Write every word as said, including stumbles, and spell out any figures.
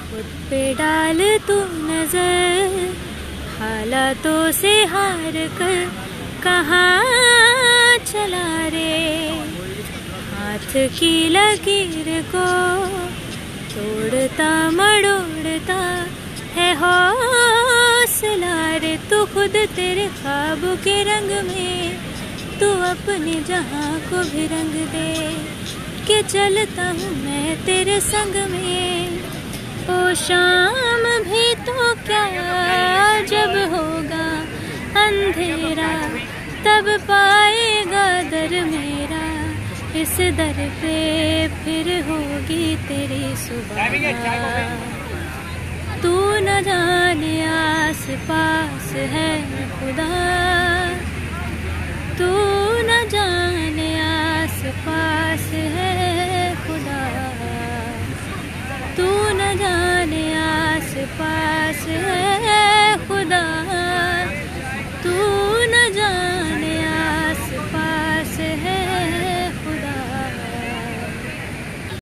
खुद पे डाल तू नजर, हालातों से हार कर कहाँ चला रे। हाथ की लकीर को तोड़ता मड़ोड़ता है हौसला रे। तू खुद तेरे ख्वाब के रंग में तू अपने जहां को भी रंग दे के चलता हूँ मैं तेरे संग में। ओ शाम भी तो क्या जब होगा अंधेरा तब पाएगा दर मेरा। इस दर पे फिर होगी तेरी सुबह। तू न जाने आस पास है खुदा, तू न जाने आस पास है खुदा, तू न जाने आस पास है खुदा।